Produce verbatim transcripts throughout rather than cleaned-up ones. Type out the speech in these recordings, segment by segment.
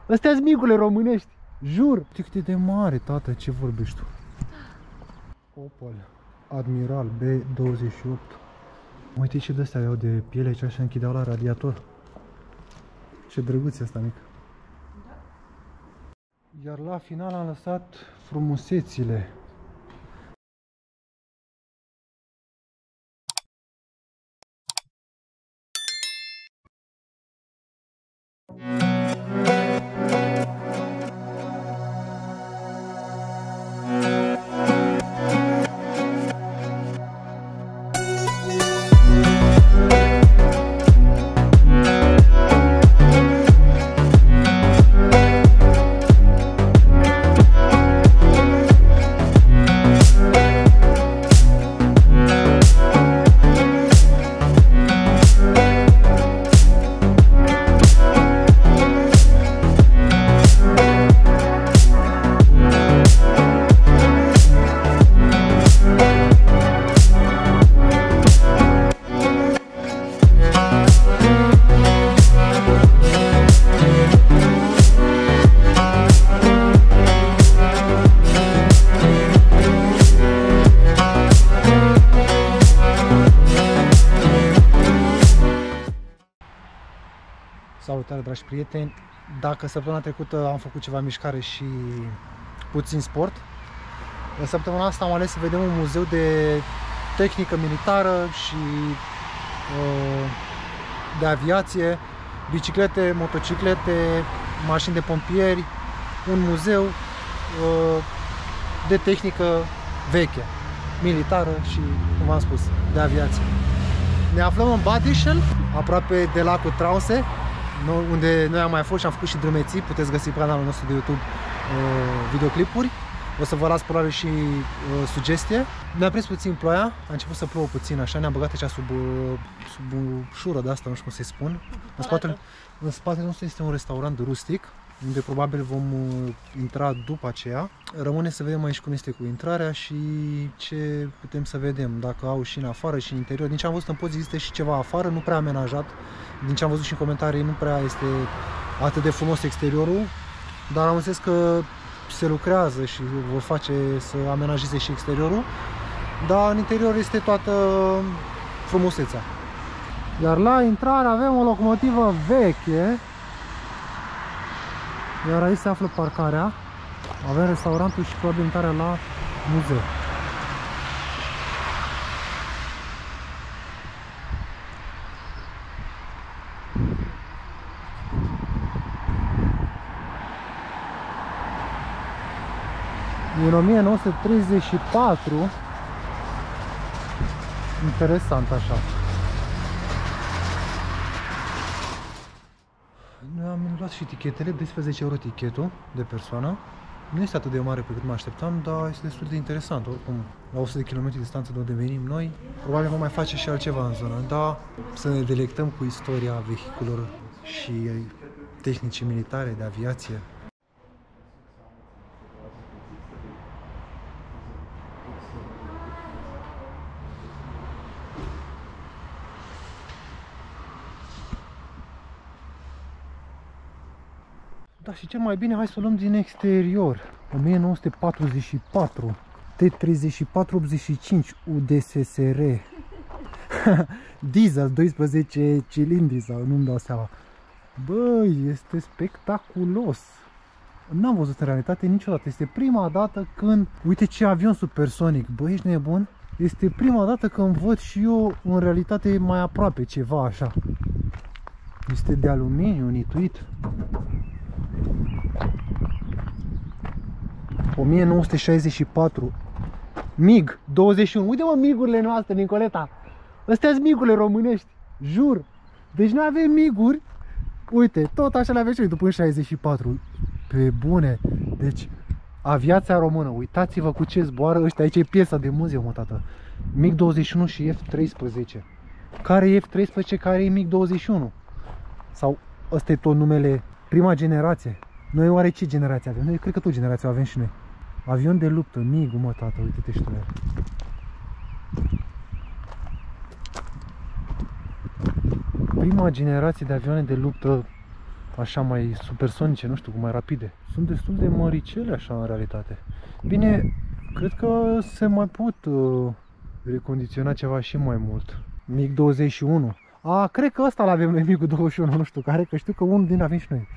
Astea-s migurile românești, jur. Știi cât e de mare, tată, ce vorbești tu? Opel Admiral B douăzeci și opt. Uite ce de-astea aveau de piele și așa închideau la radiator. Ce drăguț e asta mic. Iar la final am lăsat frumusețile. Salutare, dragi prieteni! Dacă săptămâna trecută am făcut ceva mișcare și puțin sport, în săptămâna asta am ales să vedem un muzeu de tehnică militară și de aviație, biciclete, motociclete, mașini de pompieri, un muzeu de tehnică veche, militară și, cum v-am spus, de aviație. Ne aflăm în Bad Ischl, aproape de lacul Trause, unde noi am mai fost și am făcut și drumeții. Puteți găsi pe canalul nostru de YouTube uh, videoclipuri. O să vă las probabil și uh, sugestie. Ne-a prins puțin ploaia, a început să plouă puțin, așa, ne-am băgat aici sub, uh, sub o șură de asta, nu știu cum să-i spun. În spatele, în spatele nostru este un restaurant rustic, unde probabil vom uh, intra după aceea. Rămâne să vedem aici cum este cu intrarea și ce putem să vedem, dacă au și în afară și în interior. Din ce am văzut în poze există și ceva afară, nu prea amenajat. Din ce am văzut și în comentarii, nu prea este atât de frumos exteriorul, dar am înțeles că se lucrează și vor face să amenajeze și exteriorul, dar în interior este toată frumusețea. Iar la intrare avem o locomotivă veche, iar aici se află parcarea, avem restaurantul și probabil intrarea la muzeu. În o mie nouă sute treizeci și patru, interesant așa. Noi am luat și tichetele, doisprezece euro tichetul de persoană. Nu este atât de mare pe cât mă așteptam, dar este destul de interesant. Oricum, la o sută de kilometri distanță de unde venim noi, probabil vom mai face și altceva în zonă, dar să ne delectăm cu istoria vehiculelor și tehnicii militare de aviație. Da, și cel mai bine, hai să o luăm din exterior. o mie nouă sute patruzeci și patru, T treizeci și patru optzeci și cinci U D S S R. Diesel, doisprezece cilindri sau nu-mi dau seama. Băi, este spectaculos. N-am văzut în realitate niciodată. Este prima dată când... Uite ce avion supersonic. Băi, ești nebun? Este prima dată când văd și eu în realitate mai aproape ceva așa. Este de aluminiu, unituit. o mie nouă sute șaizeci și patru MiG douăzeci și unu. Uite mă migurile noastre, Nicoleta. Astea-s migurile românești, jur. Deci noi avem miguri. Uite, tot așa le avem și după în șaizeci și patru. Pe bune. Deci aviația română, uitați-vă cu ce zboară ăștia. Aici e piesa de muzeu, mă, tată. MiG douăzeci și unu și F treisprezece. Care e F treisprezece, care e MiG douăzeci și unu? Sau ăsta e tot numele, prima generație. Noi oare ce generație avem? Noi cred că tot generația avem și noi. Avion de luptă, MiG, mă, tată, uite-te și tu. Prima generație de avioane de luptă așa mai supersonice, nu știu, mai rapide. Sunt destul de măricele așa în realitate. Bine, cred că se mai pot uh, recondiționa ceva și mai mult. MiG douăzeci și unu. A, cred că ăsta l-avem noi, MiG douăzeci și unu, nu știu care, că știu că unul din avem și noi.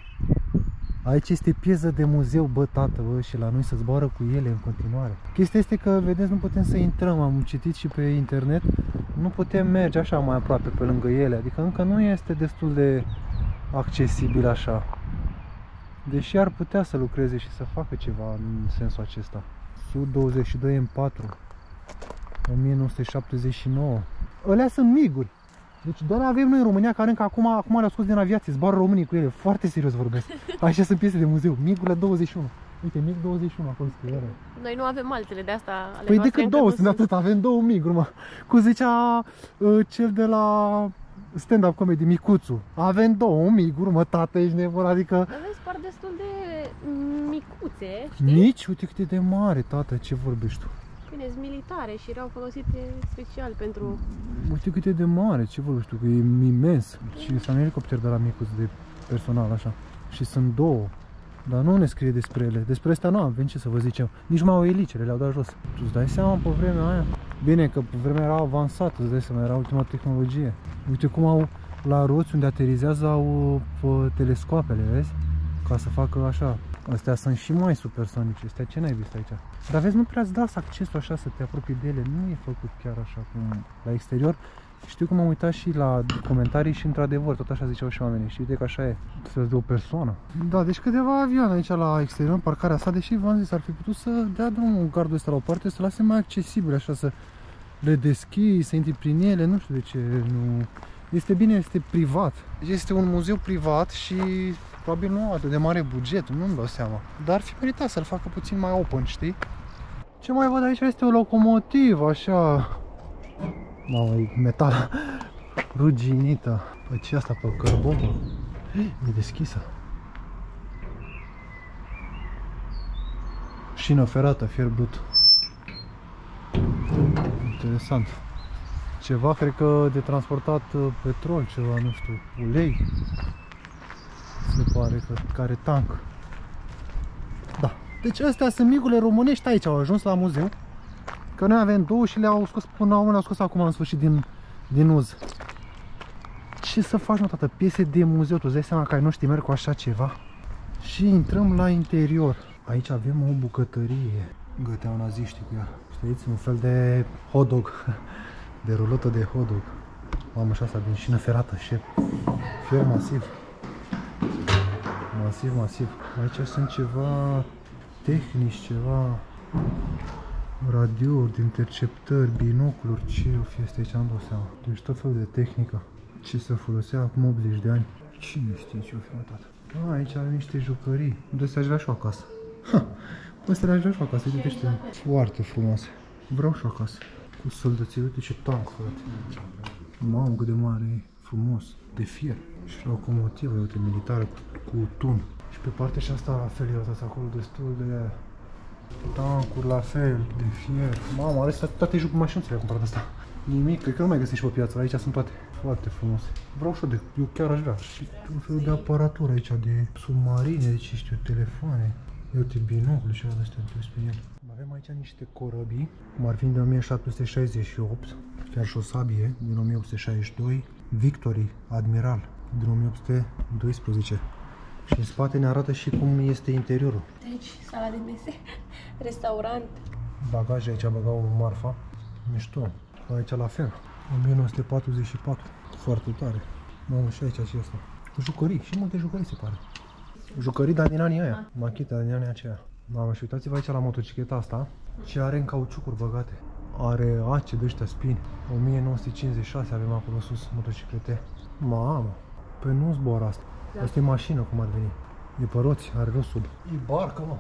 Aici este piesă de muzeu, bă, tată, bă, și la noi se zboară cu ele în continuare. Chestia este că, vedeți, nu putem să intrăm, am citit și pe internet, nu putem merge așa mai aproape pe lângă ele, adică încă nu este destul de accesibil așa. Deși ar putea să lucreze și să facă ceva în sensul acesta. S U douăzeci și doi M patru, o mie nouă sute șaptezeci și nouă. Alea sunt miguri. Deci doar avem noi în România, care încă acum, acum le-au scos din aviație, zboară românii cu ele. Foarte serios vorbesc. Așa sunt piese de muzeu. Migurile douăzeci și unu. Uite, MiG douăzeci și unu acolo scrie. Noi nu avem altele de asta ale Păi decât două sunt atât, avem două miguri, mă. Cum zicea uh, cel de la stand-up comedy, Micuțu. Avem două miguri, mă, tată, ești nebun, adică... Aveți par destul de micuțe, știi? Mici? Uite cât e de mare, tată, ce vorbești tu? Bine, sunt militare și erau folosite special pentru... Uite cât e de mare, ce vorbești tu, că e imens. Și sunt un elicopter de la Micuț de personal, așa. Și sunt două. Dar nu ne scrie despre ele. Despre astea nu avem ce să vă zicem. Nici mai au elicele, le-au dat jos. Tu îți dai seama pe vremea aia? Bine, că pe vremea era avansată, îți dai seama, era ultima tehnologie. Uite cum au la roți unde aterizează au pe telescoapele, vezi? Ca să facă așa. Astea sunt și mai supersonice. Astea ce n-ai vist aici? Dar vezi, nu prea îți dați accesul așa să te apropii de ele. Nu e făcut chiar așa cum la exterior. Știu că m-am uitat și la comentarii și într-adevăr, tot așa ziceau și oamenii. Și uite că așa e, să-ți de o persoană. Da, deci câteva avioane aici la exterior, în parcarea asta, deși v-am zis, ar fi putut să dea drumul gardul ăsta la o parte, să lase mai accesibil, așa, să le deschizi, să intri prin ele, nu știu de ce nu... Este bine, este privat. Este un muzeu privat și probabil nu atât de mare buget, nu-mi dau seama. Dar ar fi meritat să-l facă puțin mai open, știi? Ce mai văd aici este o locomotivă, așa... Mamă, e metal ruginită. Păi ce asta pe cărbon? E deschisă. Șină ferată, fier brut. Interesant. Ceva, cred că de transportat petrol, ceva, nu știu, ulei. Se pare că care tank. Da. Deci astea sunt migurile românești, aici au ajuns la muzeu. Că noi avem două și le-au scos până la urmă, le-au scos acum în sfârșit din, din uz. Ce să faci, mă, tată? Piese de muzeu, tu îți dai seama că ai noștri merg cu așa ceva? Și intrăm la interior. Aici avem o bucătărie. Găteau naziștii cu ea. Știți? Un fel de hot dog. De rulotă de hot dog. Mamă, și asta din șină ferată, șef. Fier masiv. Masiv, masiv. Aici sunt ceva tehnici, ceva... radiouri, interceptări, binocluri, ce o fi asta aici, nu dau seama. Deci tot felul de tehnică. Ce se folosea acum optzeci de ani. Cine știe ce o fi, mă, tată? A, aici avem niște jucării. De astea aș vrea și acasă. Ha! Astea le-aș vrea și acasă, uite ăștia. Foarte frumoase. Vreau și acasă. Cu soldăței, uite ce tank, frate. Mamă, cât de mare e. Frumos. De fier. Și locomotivă, uite, militară cu, cu tun. Și pe partea și asta la fel, uitați acolo destul de... tancuri la fel, de fier. Mamă, ales toate jucul mașinuțele am cumpărat asta. Nimic, cred că nu mai găsești pe piață, aici sunt toate. Foarte frumoase. Vreau și eu de, eu chiar aș vrea. Și un fel de aparatură aici, de submarine, de ce știu, telefoane. Uite, binocul și ala astea, pe el. Avem aici niște corăbii, cum ar fi de o mie șapte sute șaizeci și opt, chiar și o sabie din o mie opt sute șaizeci și doi, Victory, Admiral, din o mie opt sute doisprezece. Și în spate ne arată și cum este interiorul. Deci, sala de mese, restaurant. Bagaje, aici băgau marfa. Mișto. Aici la fel. o mie nouă sute patruzeci și patru. Foarte tare. Mamă, și aici și asta. Jucării. Și multe jucării se pare. Jucării, dar din anii aia. Machita din anii aceia. Mamă, și uitați-vă aici la motocicleta asta. Ce are în cauciucuri băgate. Are ace de ăștia spini. o mie nouă sute cincizeci și șase avem acolo sus motociclete. Mamă. Păi nu zboară asta. Da. Asta e mașină, cum ar veni. E pe roți, are rost sub. E barcă, mă.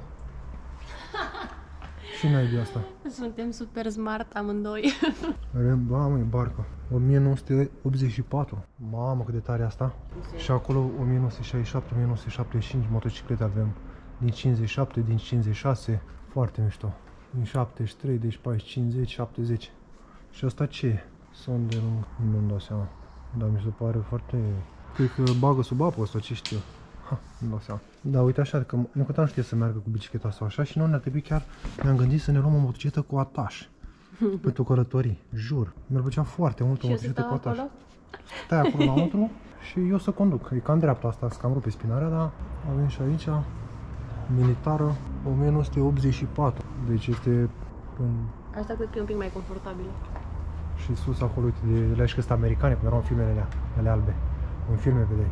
Și n-ai de asta. Suntem super smart amândoi. Mamă, e barcă. o mie nouă sute optzeci și patru. Mamă, cât de tare asta. Și acolo o mie nouă sute șaizeci și șapte, o mie nouă sute șaptezeci și cinci motociclete avem. Din cincizeci și șapte, din cincizeci și șase. Foarte mișto. Din șaptezeci și trei, deci paisprezece, cincizeci, șaptezeci. Și asta ce e? Son de lung. Nu-mi dau seama. Dar mi se pare foarte Cred că bagă sub apă ăsta, ce știu. Ha, nu dau seama. Da, uite așa, că Nicotan nu știe să meargă cu bicicleta sau așa și noi ne-ar trebui chiar, ne-am gândit să ne luăm o motocicletă cu ataș. Pentru călătorii, jur. Mi-ar plăcea foarte mult o motocicletă cu ataș. Stai acolo înăuntru și eu să conduc. E cam dreapta asta, să cam rupe spinarea, dar avem și aici militară o mie nouă sute optzeci și patru. Deci este în... Asta cred că e un pic mai confortabilă. Și sus acolo, uite, de, de la și că sunt americane, cum erau în filmele alea, alea albe. În filme vedeai.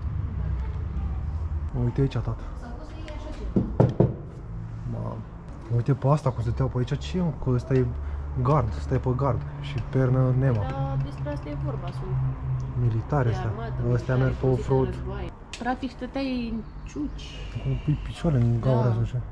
Uite aici, tată. Mamă. Uite pe asta, cum stăteau pe aici, ce e? Că ăsta e gard, stai pe gard și pernă Nema. Da, despre asta e vorba, sunt militari ăstea. Ăstea merg pe off-road. Practic stăteai în ciuci. Cu picioare în gaură, da. Așa.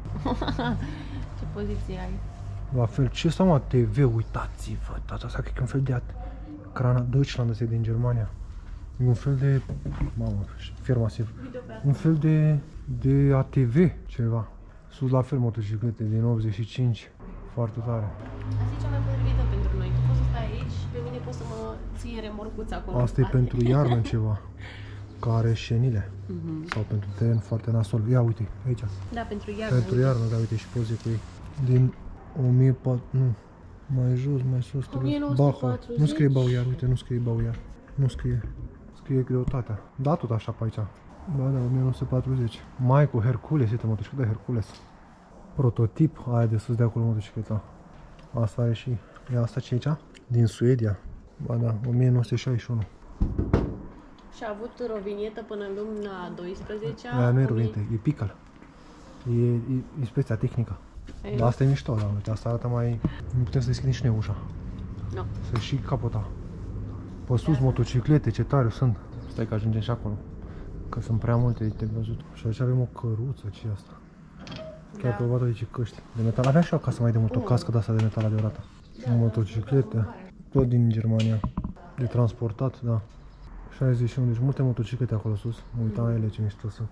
Ce poziție ai? La fel, ce ăsta, mă, T V, uitați-vă, tata, asta cred că e un fel de Crana Deutschland, ăsta e din Germania. E un fel de, mamă, fier masiv. Un fel de, de A T V, ceva. Sus la fel motociclete din optzeci și cinci. Foarte tare. Asta e cea mai potrivită pentru noi. Tu poți să stai aici și pe mine poți să mă ții remorcuța acolo. Asta e pentru iarnă ceva. Care șenile. Mm-hmm. Sau pentru teren foarte nasol. Ia uite, aici. Da, pentru iarnă. Pentru iarnă, da, uite și poze cu ei. Din o mie patru sute, nu. Mai jos, mai sus, trebuie. Bauhaus. Nu scrie Bauiar, uite, nu scrie Bauiar. Nu scrie. Scrie greutatea. Da, tot așa pe aici. Da, da, o mie nouă sute patruzeci. Mai cu Hercules, uite, motocicleta Hercules. Prototip, aia de sus de acolo motocicleta. Asta are și, e asta ce aici? Din Suedia. Ba da, o mie nouă sute șaizeci și unu. Și a avut rovinietă până în luna a douăsprezecea. Aia nu e rovinietă, e pical. E, e inspecția tehnică. Ei, dar asta e mișto, da, uite, asta arată mai... Nu putem să deschidem și noi ușa. Nu. No. Să și capota. Pe sus motociclete, ce tare sunt. Stai că ajungem și acolo. Că sunt prea multe de văzut. Și aici avem o căruță, ce e asta? Chiar da. Că văd aici căști de metal. Aveam și o casă mai de mult, o cască de asta de metal adevărată. Da, o motocicletă, tot din Germania. De transportat, da. șaizeci și unu, deci multe motociclete acolo sus. Mă uitam la ele, ce mișto sunt.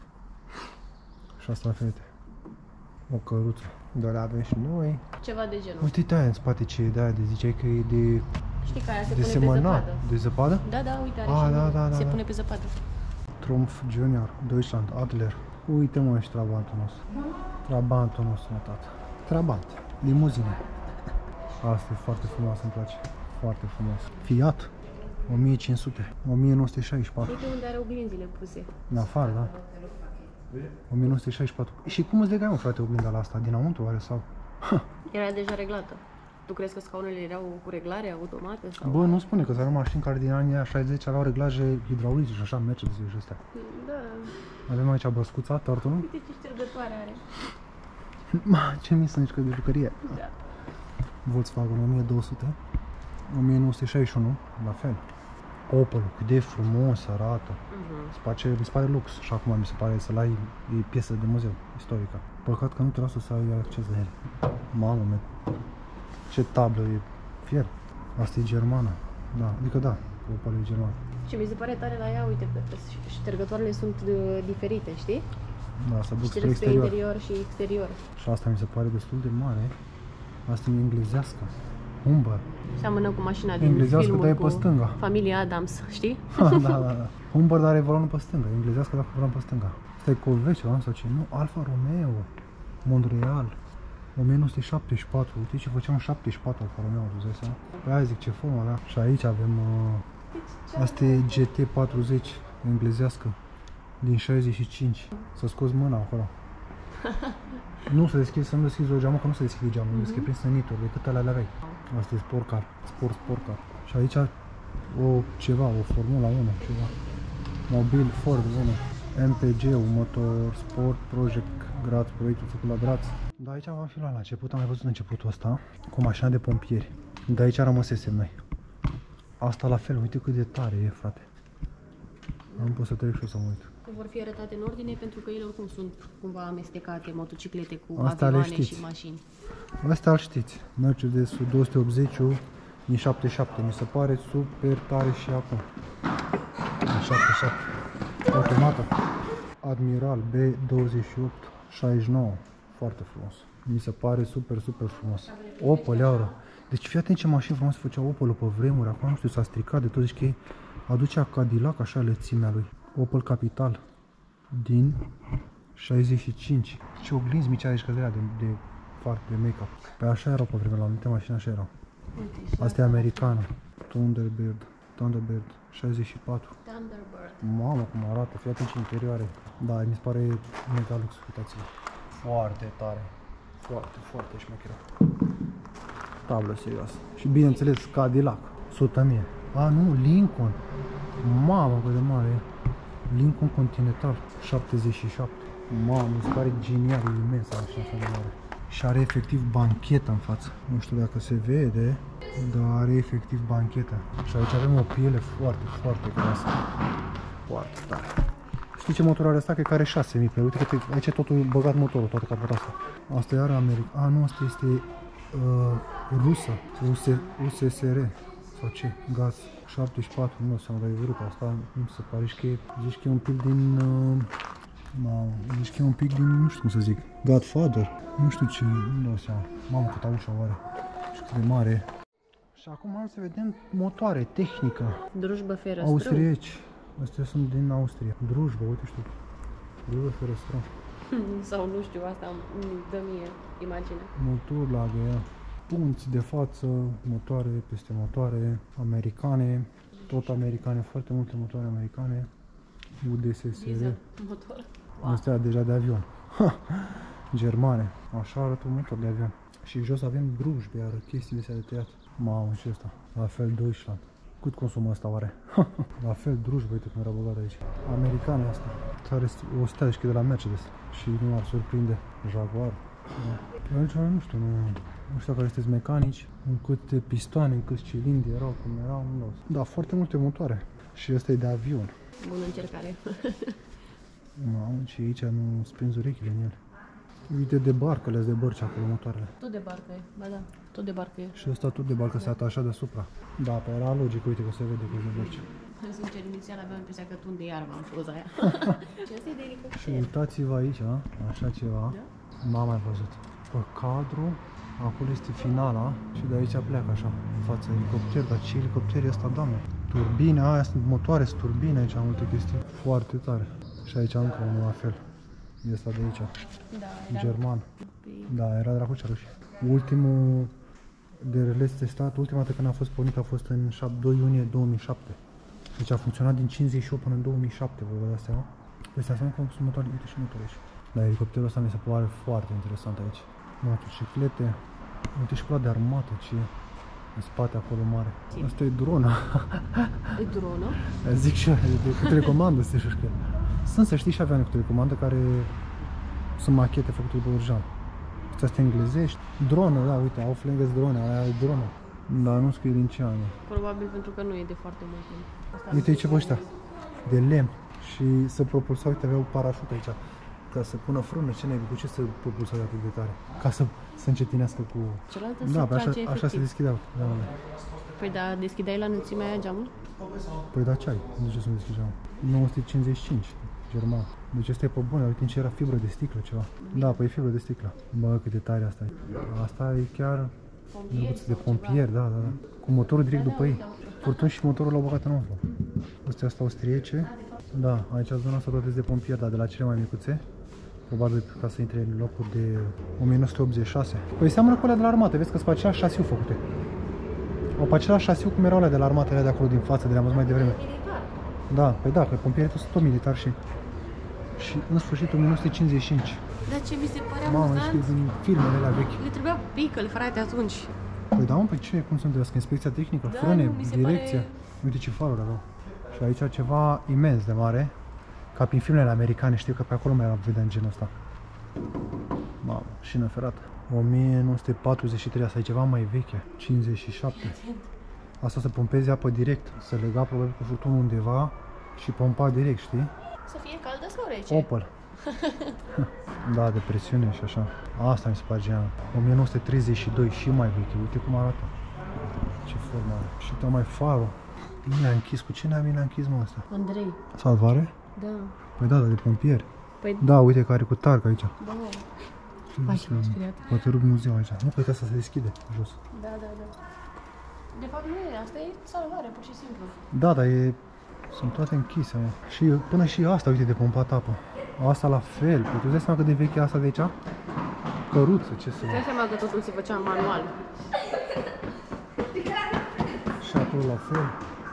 Și asta la fel. O căruță. Doar avem și noi. Ceva de genul. Uite aia în spate ce e de aia, de ziceai că e de... Știi că aia se de pune semăna. pe zăpadă. De zăpadă? Da, da, uite, are A, și da, da, da, se da. pune pe zăpadă. Trumpf Junior, Deutschland, Adler. Uite mă, și Trabantul nostru. Trabantul nostru, mă, tată. Trabant, limuzine. Asta e foarte frumos, îmi place. Foarte frumos. Fiat, o mie cinci sute, o mie nouă sute șaizeci și patru. Uite unde are oglinzile puse. În afară, da. o mie nouă sute șaizeci și patru. Și cum îți legai, mă, frate, oglinda la asta? Dinăuntru, oare, sau? Era deja reglată. Tu crezi că scaunele erau cu reglare automată? Sau? Bă, nu spune că s-au mașini care din anii șaizeci aveau reglaje hidraulice și așa, Mercedes și astea. Da. Avem aici băscuța, tortul. Uite ce ștergătoare are. Ma, ce mi-i nici că de jucărie. Da. Volkswagen o mie două sute, o mie nouă sute șaizeci și unu, la fel. Opel, cât de frumos arată. Uh-huh. Space, mi se pare lux și acum mi se pare să-l ai, e piesă de muzeu istorică. Păcat că nu te lasă să ai acces la el. Mamă, me. Ce tablă e fier. Asta e germană. Da, adică da, Opel e germană. Și mi se pare tare la ea, uite, că ștergătoarele sunt uh, diferite, știi? Da, să duc spre exterior. exterior. interior și exterior. Și asta mi se pare destul de mare. Asta e englezească. Humber. Seamănă cu mașina din Englezească, filmul dar e cu pe stânga. familia Adams, știi? da, da, da. Humber, dar are volanul pe stânga. Englezească, dar cu volanul pe stânga. Asta e Corvette ceva sau ce? Nu, Alfa Romeo. Montreal. o mie nouă sute șaptezeci și patru. Uite ce făceam șaptezeci și patru Alfa Romeo, tu zici seama? Pe aia zic, ce formă avea. Și aici avem... Uh, asta e G T patruzeci, englezească. Din șaizeci și cinci. Să scoți mâna acolo. Nu se deschide, să nu deschizi o geamă, că nu se deschide geamul, mm-hmm. deschide prin sănituri, decât alea le aveai. Asta e sport car, sport, sport car. Și aici o ceva, o Formula unu, ceva. Mobil, Ford unu, M P G-ul, Motor Sport Project Graz, proiectul făcut la Graz. Da, aici am fi luat la început, am mai văzut începutul ăsta, cu mașina de pompieri. De aici rămăsesem noi. Asta la fel, uite cât de tare e, frate. Nu pot să trec și eu să mă uit. Vor fi arătate în ordine pentru că ele oricum sunt cumva amestecate, motociclete cu asta avioane și mașini. Astea îl știți. Mercedes-ul două sute optzeci din șaptezeci și șapte. Mi se pare super tare și acum. Din șaptezeci și șapte. Automată. Admiral B douăzeci și opt șaizeci și nouă. Foarte frumos. Mi se pare super, super frumos. Opel, iară. Deci fii atent ce mașini frumoase făcea Opel-ul pe vremuri. Acum nu știu, s-a stricat de tot. Deci că aducea Cadillac așa lățimea lui. Opel Capital din șaizeci și cinci. Ce oglinzi mici are și căderea de, de foarte de make-up. Pe așa erau pe vremea la anumite mașini, așa erau. Uite, Asta e americană. Thunderbird. Thunderbird șaizeci și patru. Thunderbird. Mamă, cum arată, fii atent ce interioare. Da, mi se pare mega lux, uitați-vă. Foarte tare. Foarte, foarte șmecheră. Tablă serioasă. Și bineînțeles, Cadillac. sută mii. A, nu, Lincoln. Mamă, cât de mare e. Lincoln Continental șaptezeci și șapte. Mamă, mi se pare genial, e imens așa de mare. Și are efectiv banchetă în față. Nu știu dacă se vede, dar are efectiv banchetă. Și aici avem o piele foarte, foarte groasă. Foarte tare. Știi ce motor are asta? Cred că are șase mii. Uite că te, aici e totul băgat motorul, toată capota asta. Asta iară America. A, nu, asta este uh, rusă. U S S R. Sau ce? Gaz. șaptezeci și patru. Nu seama, dar e vrut asta. Nu se pare și că e, zici că e un pic din... Uh, Mamă, zici că e un pic din, nu știu cum să zic, Godfather. Nu știu ce, nu dau seama. Mamă, cât ușa oare. Și cât de mare e. Și acum am să vedem motoare, tehnică. Drujbă Ferăstrău. Austrieci. Astea sunt din Austria. Drujbă, uite știu. Drujbă Ferăstrău. Sau nu știu, asta îmi dă mie imagine. Motor la ea. Punți de față, motoare peste motoare, americane. Tot americane, foarte multe motoare americane. U D S S R. Motor. Wow. Astea deja de avion. Germane. Așa arată un motor de avion. Și jos avem Drujbe, iar chestiile astea de tăiat. Mamă, și ăsta. La fel Deutschland. Cât consumă asta oare? La fel Drujbe, uite cum era băgat aici. Americane asta. Are o stea de de la Mercedes. Și nu ar surprinde. Jaguar. Da. Aici nu știu, nu, nu știu care sunteți mecanici. În câte pistoane, în câți cilindri erau, cum erau, nu dau. Da, foarte multe motoare. Și ăsta e de avion. Bună încercare. Mamă, și aici nu sprinzi urechile în ele. Uite de barcă, le de bărci acolo, motoarele. Tot de barcă e, ba da, tot de barcă e. Și ăsta tot de barcă se atașa deasupra. Da, pe era logic, uite că se vede că e de bărci. Sincer, inițial aveam impresia că tunde iarba în poza aia. Și asta e de elicopter. Și uitați-vă aici, a? Așa ceva. Da? N-am mai văzut. Pe cadru, acolo este finala și de aici pleacă așa, în fața elicopter. Dar ce elicopter e ăsta, doamne? Turbine, aia sunt motoare, sunt turbine aici, multe chestii. Foarte tare. Și aici încă unul la fel. E ăsta de aici. Da, era German. pe... Da, era dracucea rușii. Ultimul de relez testat, ultima dată când a fost pornit a fost în doi iunie două mii șapte. Deci a funcționat din cincizeci și opt până în două mii șapte, vă dați seama? Păi asta înseamnă că sunt motoare, uite și motoare aici. Dar elicopterul ăsta mi se pare foarte interesant aici. Motociclete, uite și pe ăla de armată, ce e în spate acolo mare. Asta e drona. E dronă? Zic și eu, de cu telecomandă, să știi că sunt, să știi, și avioane cu telecomandă care sunt machete făcute de Urjan. Astea englezești. Dronă, da, uite, au flengăs drone, aia e dronă. Dar nu scrie din ce an. Probabil pentru că nu e de foarte mult timp. Uite ce pe ăștia, de lemn. Și să propulsau, uite, aveau parașut aici. Ca să pună frână, ce naibii, cu ce să propulsau atât de tare? Ca să se încetinească cu... Cealaltă Da, se pe așa, trage așa se efectiv. deschideau. Da, da. Păi da, deschideai la înălțimea aia geamul? Păi da, ce ai? De ce să nu deschideau? nouă sute cincizeci și cinci, german. Deci asta e pe bune, uite ce era fibră de sticlă ceva. Da, păi e fibră de sticlă. Bă, cât de tare asta e. Asta e chiar drăguț de pompier, da, da, da. Cu motorul direct după ei. Furtun și motorul l-au băgat în umflă. Astea sunt austriece. Da, aici zona asta toate de pompier, dar de la cele mai micuțe. Probabil ca să intre în locul de o mie nouă sute optzeci și șase. Păi seamănă cu alea de la armată, vezi că sunt pe același șasiu făcute. Au pe același șasiu cum erau alea de la armată, alea de acolo din față, de le-am văzut mai devreme. Da, păi da, că pompierii sunt tot militari și... Și în sfârșit o mie nouă sute cincizeci și cinci. Dar ce mi se pare Mamă, amuzant, ești din filmele alea vechi. le trebuia pickle, frate, atunci. Păi da, mă, păi ce, cum sunt astea? Inspecția tehnică, Da, frâne, nu, mi se direcție. pare- Uite ce faruri aveau. Și aici ceva imens de mare. Ca prin filmele americane, știu că pe acolo mai vedeam genul ăsta. Mamă, șină ferată. o mie nouă sute patruzeci și trei, asta e ceva mai veche. cincizeci și șapte. Asta să pompezi apă direct. Se lega probabil cu furtunul undeva și pompa direct, știi? Să fie caldă sau rece? Opel. Da, de presiune și așa. Asta mi se pare genial. o mie nouă sute treizeci și doi, și mai veche. Uite cum arată. Ce formă are. Și uite mai farul. Bine a închis. Cu cine a închis, mă, asta? Andrei, Salvare? da. Păi da, dar de pompieri. Păi, Da, uite că are cu targ aici. da. Hai, ce m-am speriat. Poate rup muzeu aici. Nu, că uite, asta se deschide jos. Da, da, da. De fapt nu e, asta e salvare, pur și simplu. Da, dar e Sunt toate închise, mă. Și până și asta, uite, de pompat apă. Asta la fel. Păi tu îți dai seama cât de veche e asta de aici? Căruță, ce să... Îți dai seama că totul se făcea manual. Și acolo la fel.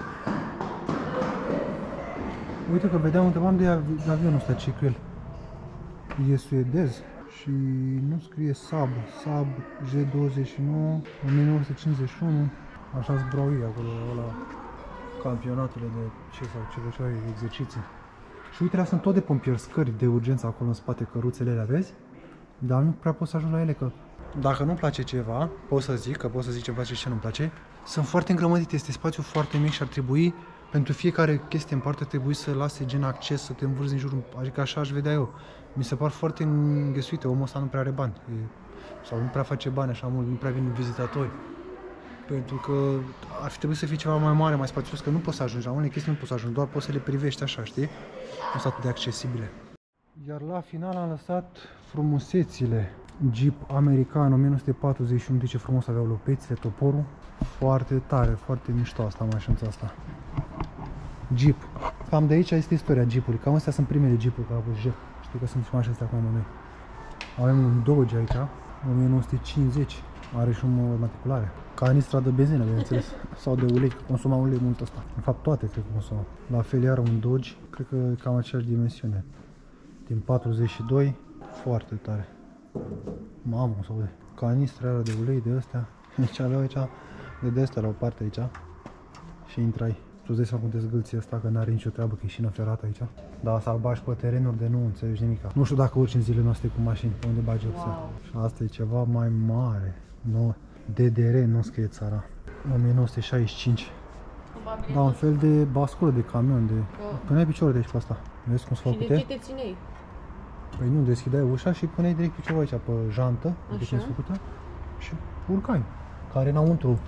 Uite că vedeam, întrebam de avionul ăsta, ce cu el. E suedez și nu scrie Saab. Saab G douăzeci și nouă, o mie nouă sute cincizeci și unu. Așa zbrau ei acolo la campionatele de ce sau ce făceau ei, exerciții. Și uite, sunt tot de pompieri, scări de urgență acolo în spate, căruțele alea, vezi? Dar nu prea pot să ajung la ele, că dacă nu-mi place ceva, pot să zic, că pot să zic ce-mi place și ce nu-mi place, sunt foarte îngrămădite, este spațiu foarte mic și ar trebui, pentru fiecare chestie în parte, ar trebui să lase gen acces, să te învârzi în jurul, adică așa aș vedea eu. Mi se par foarte înghesuite, omul ăsta nu prea are bani, e, sau nu prea face bani așa mult, nu prea vin vizitatori. Pentru că ar fi trebuit să fie ceva mai mare, mai spațios, că nu poți să ajungi, la unele chestii nu poți să ajungi, doar poți să le privești așa, știi? Nu sunt atât de accesibile. Iar la final am lăsat frumusețile. Jeep american o mie nouă sute patruzeci și unu, de ce frumos aveau lopețile, toporul. Foarte tare, foarte mișto asta, mașința asta. Jeep. Cam de aici este istoria Jeep-ului, cam astea sunt primele Jeep-uri care au fost Jeep. Știu că sunt și mașini astea acum noi. Avem un Dodge aici, o mie nouă sute cincizeci, are și o matriculare. Canistra de benzină, bineînțeles, sau de ulei, că consuma ulei mult ăsta. În fapt, toate cred că consuma. La fel, iar un Dodge, cred că e cam aceeași dimensiune. Din patruzeci și doi, foarte tare. Mamă, sau de canistra era de ulei de astea. Deci aveau aici, de astea la o parte aici. Și intrai. Tu îți dai seama cum te zgâlții ăsta, că n-are nicio treabă, că e șină ferată aici. Dar să-l bagi pe terenuri de nu înțelegi nimica. Nu știu dacă urci în zilele noastre cu mașini, pe unde bagi obțel. Wow. Și asta e ceva mai mare. Nu, D D R, nu scrie țara. o mie nouă sute șaizeci și cinci. Da, un fel de basculă de camion, de... Puneai piciorul de aici pe asta. Vezi cum s-a făcut? Și de ce te țineai? Păi nu, deschideai ușa și puneai direct piciorul aici pe jantă, de cum s-a făcută, și urcai. Care înăuntru.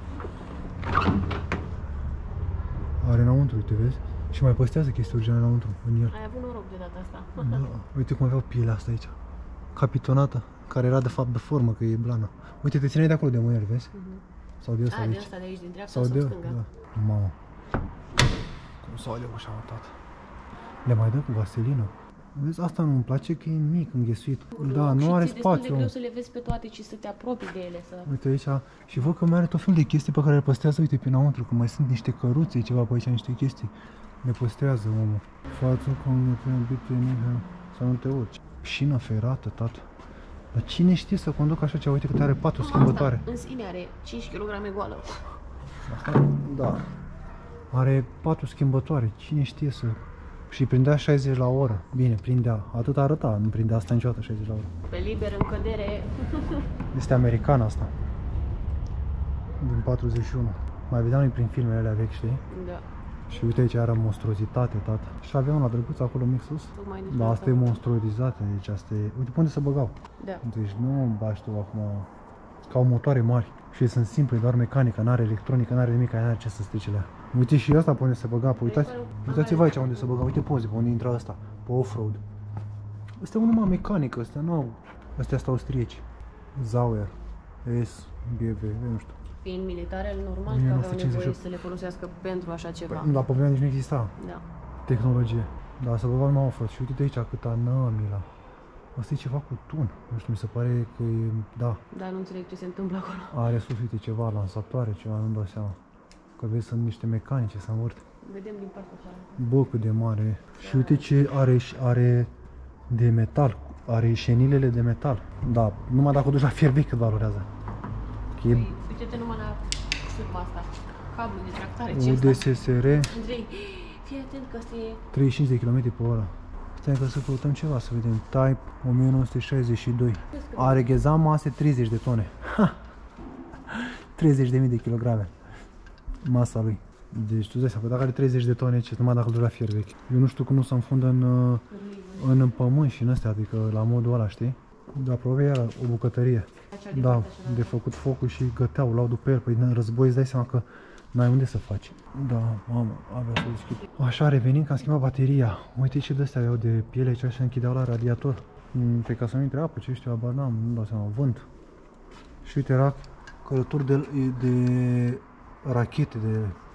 Are înăuntru, uite, vezi? Și mai păstrează chestii gen înăuntru, în el. Ai avut noroc de data asta. Da, uite cum aveau pielea asta aici. Capitonată, care era de fapt de formă, că e blană. Uite, te țineai de acolo de mâner, vezi? Uh-huh. Sau de ăsta A, de aici. de asta de aici, din dreapta sau, sau de stânga? Da. Mamă. Cum s-o aleu așa, tată. Le mai dă cu vaselină. Vezi, asta nu-mi place, că e mic, înghesuit. Da, nu are spațiu. Și ți-e destul de greu să le vezi pe toate și să te apropii de ele. Să... Uite aici, și văd că mai are tot fel de chestii pe care le păstrează, uite, pe înăuntru, că mai sunt niște căruțe, ceva pe aici, niște chestii. Le păstrează omul. Față cum ne trebuie să nu te urci. Șină ferată, tată. Dar cine știe să conduc așa ceva? Uite că are patru schimbătoare. Asta, în sine are cinci kilograme goală. Asta, da. Are patru schimbătoare. Cine știe să... Și prindea șaizeci la oră. Bine, prindea. Atât arăta. Nu prindea asta niciodată șaizeci la oră. Pe liber, în cădere. Este american asta. Din patruzeci și unu. Mai vedeam noi prin filmele alea vechi, știi? Da. Și uite aici era monstruozitate, tată. Și aveam la drăguț acolo mic sus. Da, asta e monstruozitate, deci asta e... Uite pe unde se băgau. Da. Deci nu bași tu acum... Ca au motoare mari. Și sunt simple, doar mecanică, n-are electronică, n-are nimic, n-are ce să strice alea. Uite și ăsta pe unde se băga, pe uitați, uitați-vă aici unde se băga, uite poze, pe unde intra ăsta, pe off-road. Ăsta e unul numai mecanică, ăstea nu au, ăstea sunt austrieci. Zauer, S, B V, nu știu. Fiind militarele, normal că aveau nevoie să le folosească pentru așa ceva. Păi, la pe vremea nici nu exista da. tehnologie. Dar să băgau numai off-road și uite aici câta nămila. Asta e ceva cu tun, nu știu, mi se pare că e, da. Da, nu înțeleg ce se întâmplă acolo. Are sus, uite, ceva, lansatoare, ceva, nu-mi dau seama. Că vezi, sunt niște mecanice, se învârt. Vedem din partea asta. Bă, cât de mare e. Și uite ce are, are de metal, are șenilele de metal. Da, numai dacă o duci la fier vechi cât valorează. Păi, e... uite-te numai la sârba asta, cablu de tractare, ce U D S S R. Andrei, fii atent că asta e... treizeci și cinci de kilometri pe oră. Stai că să căutăm ceva, să vedem. Type o mie nouă sute șaizeci și doi. Are ghezam mase treizeci de tone. Ha! treizeci de mii de kilograme. Masa lui. Deci tu zici, dacă are treizeci de tone, ce numai dacă îl duci la fier vechi. Eu nu știu cum nu se înfundă în, în pământ și în astea, adică la modul ăla, știi? Dar probabil era o bucătărie. Da, de făcut focul și găteau, luau după el. Păi în război îți dai seama că n-ai unde să faci. Da, mamă, avea să deschid. Așa, revenim că am schimbat bateria. Uite ce de-astea aveau de piele aici și se închideau la radiator. Pe ca să nu intre apă, ce știu, abar n-am, nu dau seama, vânt. Și uite, era călături de, de rachete, de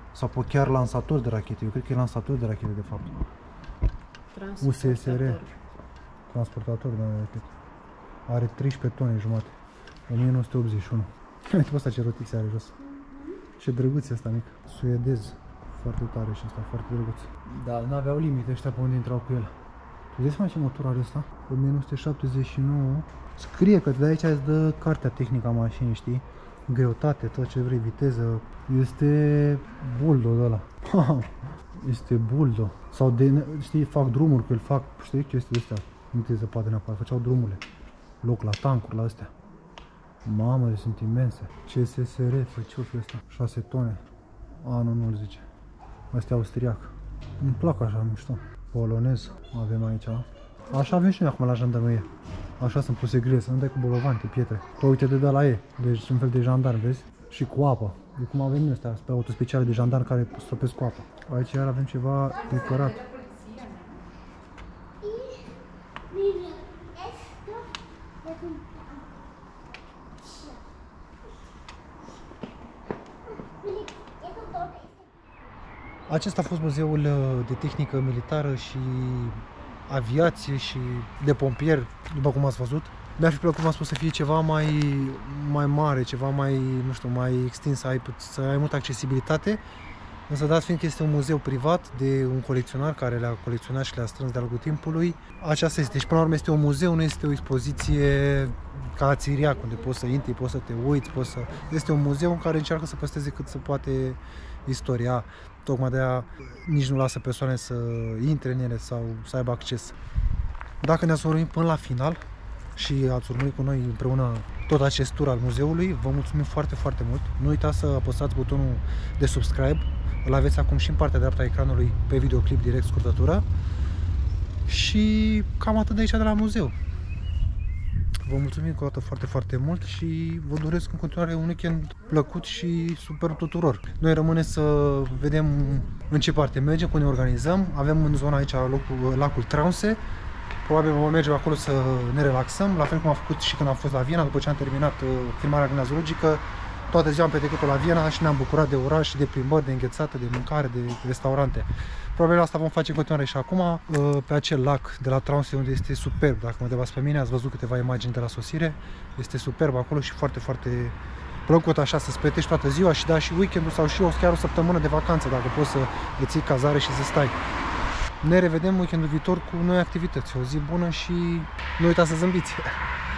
Sau pe chiar lansator de rachete. Eu cred că e lansator de rachete, de fapt. U S S R. Transportator, da, cred. Are treisprezece tone jumate. o mie nouă sute optzeci și unu. Uite pe ăsta ce rotițe are jos. Ce drăguț e ăsta mic. Suedez. Foarte tare și ăsta, foarte drăguț. Da, n-aveau limite ăștia pe unde intrau cu el. Tu vezi mai ce motor are ăsta? o mie nouă sute șaptezeci și nouă. Scrie că de aici îți dă cartea tehnică a mașinii, știi? Greutate, tot ce vrei, viteză. Este buldo de ăla. Este buldo. Sau de, știi, fac drumuri cu el, fac, știi, chestii de astea. Nu te zăpadă neapărat, făceau drumurile. Loc la tancuri, la astea. Mamă, de sunt imense. C S S R, păi ce-o fi ăsta? șase tone. A, nu, nu-l zice. Asta e austriac. Îmi plac așa, mișto. Polonez avem aici. Așa avem și noi acum la jandarmerie. Așa sunt puse grile, să nu dai cu bolovani, cu pietre. Că uite de de la E, deci un fel de jandarm, vezi? Și cu apă. De cum avem noi astea, pe auto speciale de jandarm care stropesc cu apă. Aici iar avem ceva decorat. Acesta a fost muzeul de tehnică militară și aviație și de pompieri, după cum ați văzut. Mi-ar fi plăcut, cum am spus, să fie ceva mai, mai mare, ceva mai, nu știu, mai extins, să ai, să ai multă accesibilitate. Însă, dat fiind că este un muzeu privat de un colecționar care le-a colecționat și le-a strâns de-a lungul timpului, aceasta este. Deci, până la urmă, este un muzeu, nu este o expoziție ca la Țiriac, unde poți să intri, poți să te uiți, poți să... Este un muzeu în care încearcă să păstreze cât se poate istoria. Tocmai de-aia nici nu lasă persoane să intre în ele sau să aibă acces. Dacă ne-ați urmărit până la final și ați urmărit cu noi împreună tot acest tur al muzeului, vă mulțumim foarte, foarte mult. Nu uitați să apăsați butonul de subscribe. Îl aveți acum și în partea dreaptă a ecranului pe videoclip direct scurtătură. Și cam atât de aici de la muzeu. Vă mulțumim încă o dată foarte, foarte mult și vă doresc în continuare un weekend plăcut și super tuturor. Noi rămâne să vedem în ce parte mergem, cum ne organizăm. Avem în zona aici locul, lacul Traunse. Probabil vom merge acolo să ne relaxăm, la fel cum am făcut și când am fost la Viena, după ce am terminat filmarea grina zoologică. Toată ziua am petrecut-o la Viena și ne-am bucurat de oraș și de plimbări, de înghețată, de mâncare, de restaurante. Probabil asta vom face în continuare și acum, pe acel lac de la Traunse, unde este superb. Dacă mă întrebați pe mine, ați văzut câteva imagini de la sosire. Este superb acolo și foarte, foarte plăcut așa să-ți petești toată ziua și da și weekendul sau și o, chiar o săptămână de vacanță, dacă poți să îți iei cazare și să stai. Ne revedem weekendul viitor cu noi activități. O zi bună și nu uitați să zâmbiți!